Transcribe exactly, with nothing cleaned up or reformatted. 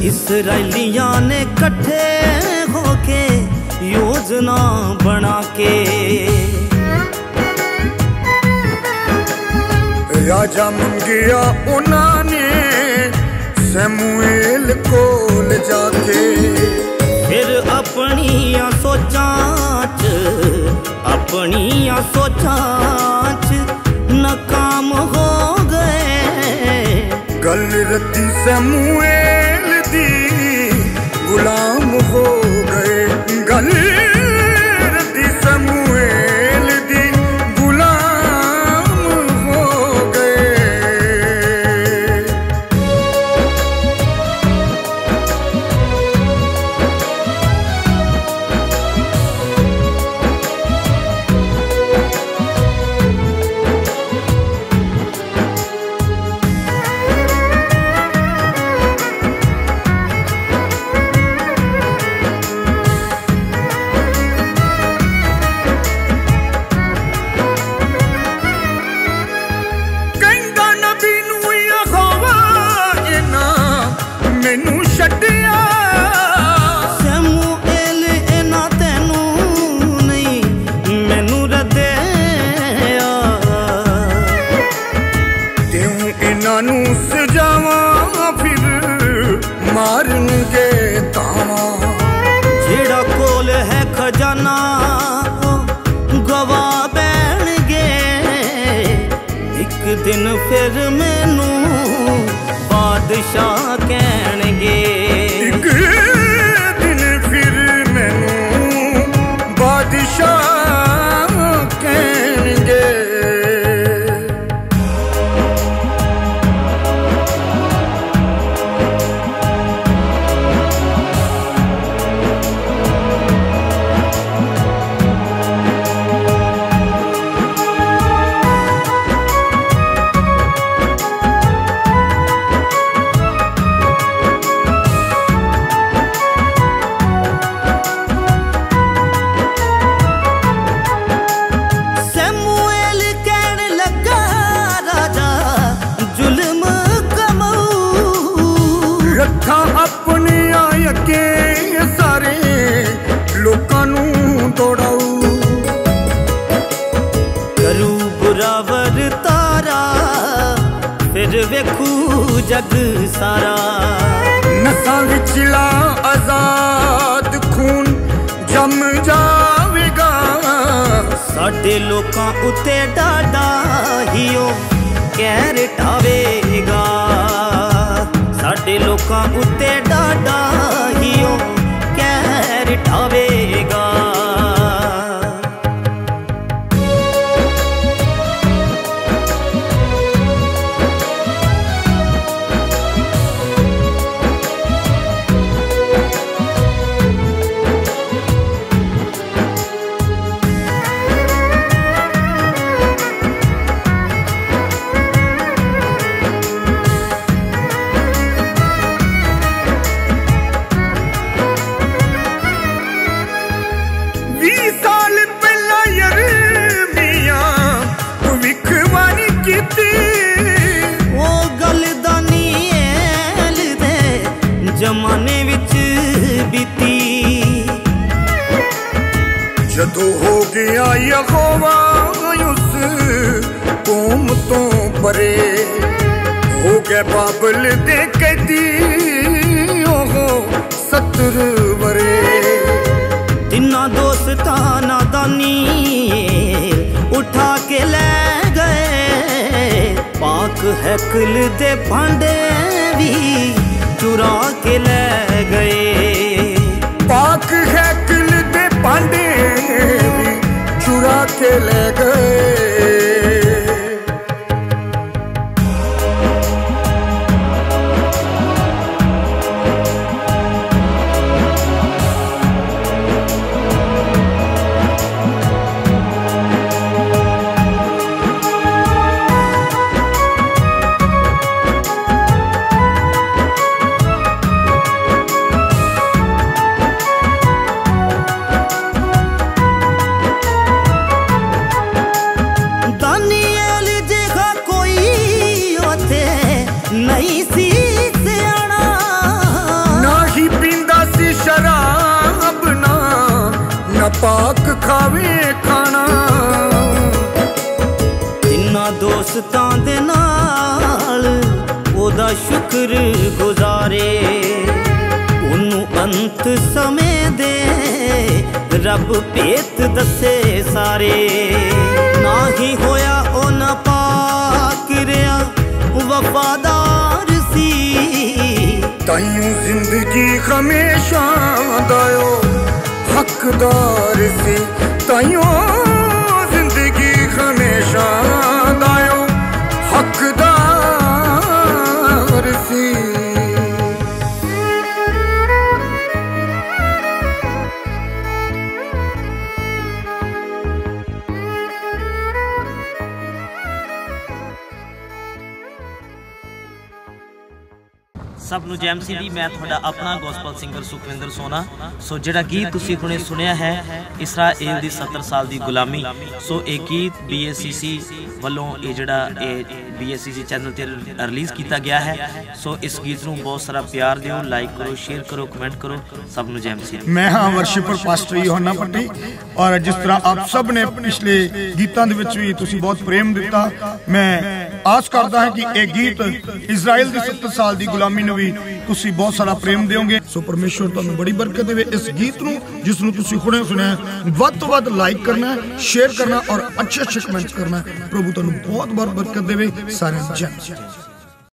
इसराइलियां ने कट्ठे होके योजना बना के राजा मंगिया उन्होंने शमूएल कोल जाके फिर अपनिया सोचां च अपनिया सोचां च नाकाम हो गए। गल रती शमूएल दी गुलाम हो गए। गल रती शमूएल दी गुलाम हो गए। मारनगे ताना जेड़ा कोल है खजाना गवा बैणगे। एक दिन फिर मैनू बादशाह कहणगे। एक दिन फिर मैनू बादशाह कहणगे। अपने आके सारे लोकां नू दौड़ाऊ। करू बुरा वरतारा फिर वेखू जग सारा। नसां विचला आजाद खून जम जावेगा। साडे लोकां उते डाडा हियो कहर ढावेगा। साडे लोकां उत्ते डाडा हियो कहर ढावेगा। जमाने विच बीती जदों हो गया यहोवा उस कौम तो परे। हो गए बाबल दे कैदी ओहो सत्तर वरे। तिन्ना दोस्तां नादानी उठा के ले गए। पाक हैकल दे भांडे भी चुरा के ले गए। पाक हैकल दे भांडे भी चुरा के ले गए। पाक खावे खाना। तिन्ना दोस्तां दे नाल ओदा शुक्र गुजारे, ओनू अंत समय दे रब भेत दसे सारे। ना ही होया ओ ना पाक रहा वफादार सी, ताइयों जिंदगी हमेशा दायो हकदार सी। ताइयों जिंदगी हमेशा दायो हकदार सी। सब नूं जैम सी दी। मैं थोड़ा अपना गॉस्पल सिंगर सुखविंदर सोना। सो जिहड़ा गीत तुसीं हुणे सुनिया है इसराइल दी सत्तर साल दी गुलामी, सो एक गीत बी एस सी सी वालों ये जिहड़ा B S C C channel ते रिलीज़ किया गया है। सो इस गीत नूं बहुत सारा प्यार दिओ, लाइक करो, शेयर करो, कमेंट करो। सब नूं जैम सी। मैं हाँ वर्शिपर पास्टर यूहन्ना भट्टी, और जिस तरह आप सब ने पिछले गीतों दे विच भी तुसीं बहुत प्रेम दिता, मैं आस करदा हां कि यह गीत इजराइल दी सत्तर साल दी गुलामी नूं भी तुसीं बहुत सारा प्रेम देओगे। सो परमेश्वर तुहानूं बड़ी बरकत देवे। इस गीत नूं जिस नूं तुसीं हुणे सुनिया वध तों वध लाइक करना, शेयर करना और अच्छे अच्छे कमेंट करना। प्रभु तुहानूं बहुत बहुत बरकत देवे। सारे जय।